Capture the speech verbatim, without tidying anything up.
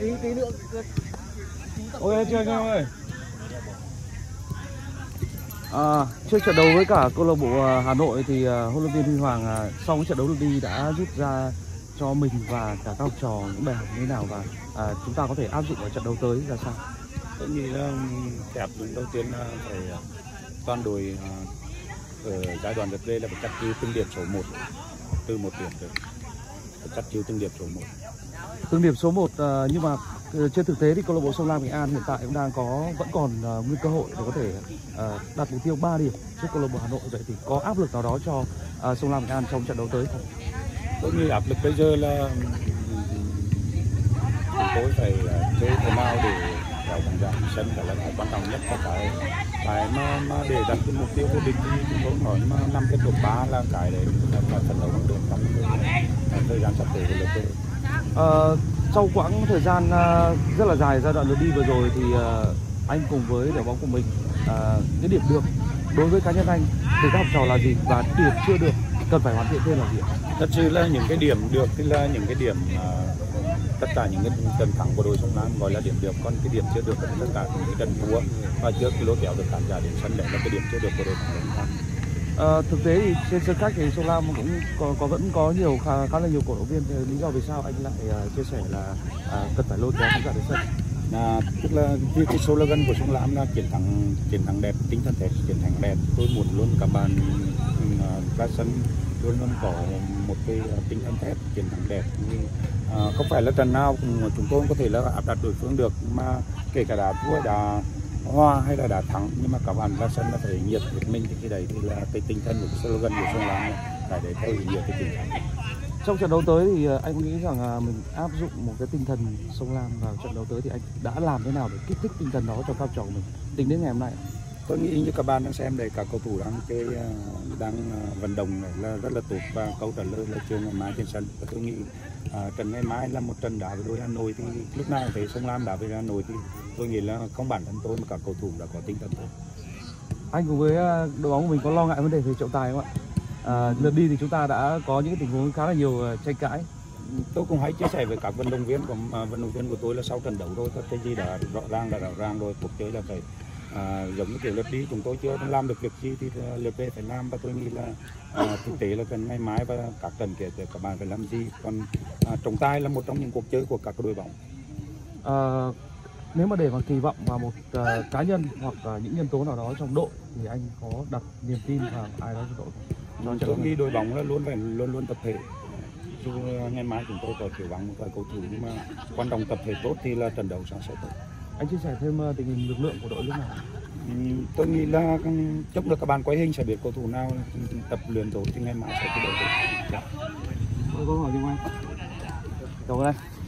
tí tí nữa. Ok chưa anh em ơi. À, trước trận đấu với cả câu lạc bộ Hà Nội thì uh, huấn luyện viên Huy Hoàng uh, sau cái trận đấu lượt đi đã rút ra cho mình và cả các học trò những bài học như thế nào và uh, chúng ta có thể áp dụng ở trận đấu tới ra sao? Tôi nghĩ là cái áp dụng đầu tiên là phải toàn đội ở giai đoạn lượt về là phải chắc chiu từng điểm số một từ một điểm rồi. Chắc chiu từng điểm số một. Từng điểm số một uh, nhưng mà uh, trên thực tế thì câu lạc bộ Sông Lam Nghệ An hiện tại cũng đang có vẫn còn uh, nguyên cơ hội để có thể uh, đặt mục tiêu ba điểm trước câu lạc bộ Hà Nội. Vậy thì có áp lực nào đó cho uh, Sông Lam Nghệ An trong trận đấu tới không? Tôi nghĩ áp lực bây giờ là chúng tôi phải chơi thế nào để kéo khán giả sân phải là cái quan trọng nhất. Và cái cái mà, mà để đặt cái mục tiêu vô địch thì chúng tôi nói mà năm cái top ba là cái đấy là phần đấu được trong thời gian sắp tới của lượt về. Uh, sau quãng thời gian uh, rất là dài giai đoạn lượt đi vừa rồi thì uh, anh cùng với đội bóng của mình uh, cái điểm được đối với cá nhân anh từ các học trò là gì và điểm chưa được cần phải hoàn thiện thêm là gì? Thật sự là những cái điểm được thì là những cái điểm uh, tất cả những cái trận thắng của đội Sông Lam gọi là điểm được, còn cái điểm chưa được là tất cả những cái trận thua và chưa cái lối kéo được khán giả đến sân để là cái điểm chưa được của đội thắng. À, thực tế thì trên sân khách thì Sông Lam cũng có, có vẫn có nhiều khá, khá là nhiều cổ động viên. Lý do vì sao anh lại uh, chia sẻ là uh, cần phải lôi kéo khán giả đến sân? À, tức là cái, cái slogan của Sông Lam là chiến thắng chiến thắng đẹp, tinh thần thép, chiến thắng đẹp. Tôi muốn luôn các bạn uh, ra sân luôn luôn có một cái uh, tinh thần thép, chiến thắng đẹp. Uh, không phải là trận nào cũng chúng tôi có thể là áp đặt đối phương được, mà kể cả đá thua, đá hoa hay là đá thắng, nhưng mà các bạn ra sân là phải nhiệt huyết mình thì cái đấy thì là cái tinh thần của cái slogan của Sông Lam phải để theo ý nghĩa cái chiến thắng. Trong trận đấu tới thì anh nghĩ rằng mình áp dụng một cái tinh thần Sông Lam vào trận đấu tới thì anh đã làm thế nào để kích thích tinh thần đó cho các trò của mình tính đến ngày hôm nay? Tôi nghĩ như các bạn đang xem đây, các cầu thủ đang chơi đang vận động này là rất là tốt và câu trả lời là chiều ngày mai trên sân. Và tôi nghĩ uh, trận ngày mai là một trận đá với đội Hà Nội thì lúc nào thấy Sông Lam đá với Hà Nội thì tôi nghĩ là không bản thân tôi mà các cầu thủ đã có tinh thần tốt. Anh cùng với đội bóng của mình có lo ngại vấn đề về trọng tài không ạ? À, lượt đi thì chúng ta đã có những tình huống khá là nhiều tranh cãi. Tôi cũng hay chia sẻ với các vận động viên của uh, vận động viên của tôi là sau trận đấu thôi, các cái gì đã rõ ràng là rõ ràng rồi, cuộc chơi là phải À, giống như kiểu lượt đi chúng tôi chưa làm được việc gì thì lượt về phải làm, và tôi nghĩ là à, thực tế là cần ngày mai và các trận kia thì các bạn phải làm gì. Còn à, trọng tài là một trong những cuộc chơi của các đội bóng. À, nếu mà để mà kỳ vọng vào một uh, cá nhân hoặc uh, những nhân tố nào đó trong đội thì anh có đặt niềm tin vào ai đó trong đội không? Tôi nghĩ đội bóng là luôn phải luôn luôn tập thể. Dù ngày mai chúng tôi có thiếu vắng một vài cầu thủ nhưng mà quan trọng tập thể tốt thì là trận đấu sẽ sẽ tốt. Anh chia sẻ thêm tình hình lực lượng của đội lúc nào? Ừ, tôi nghĩ là chốc được các bạn quay hình sẽ biết cầu thủ nào tập luyện tốt thì ngày mai sẽ thi đấu tốt. Tôi có hỏi gì không anh? Cảm ơn anh.